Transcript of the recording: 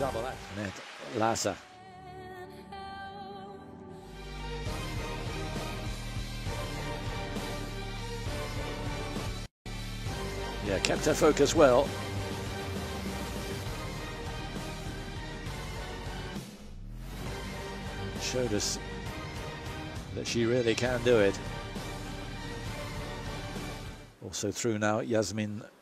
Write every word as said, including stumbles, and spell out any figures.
double act. Anete LACE. Yeah, kept her focus well. Showed us that she really can do it. Also through now, Yasmin